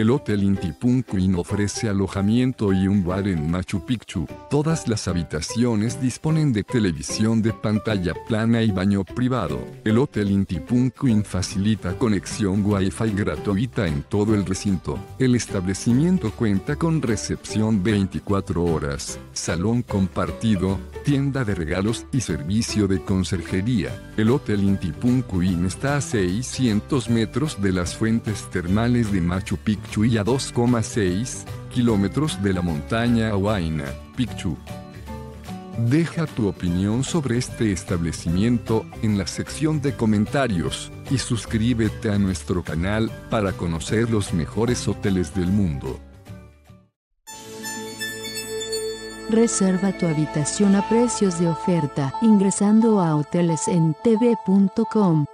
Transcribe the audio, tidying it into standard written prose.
El Hotel Inti Puncuín ofrece alojamiento y un bar en Machu Picchu. Todas las habitaciones disponen de televisión de pantalla plana y baño privado. El Hotel Inti Puncuín facilita conexión Wi-Fi gratuita en todo el recinto. El establecimiento cuenta con recepción 24 horas, salón compartido, tienda de regalos y servicio de conserjería. El Hotel Inti Puncuín está a 600 metros de las fuentes termales de Machu Picchu y a 2,6 kilómetros de la montaña Huayna Picchu. Deja tu opinión sobre este establecimiento en la sección de comentarios y suscríbete a nuestro canal para conocer los mejores hoteles del mundo. Reserva tu habitación a precios de oferta ingresando a hotelesentv.com.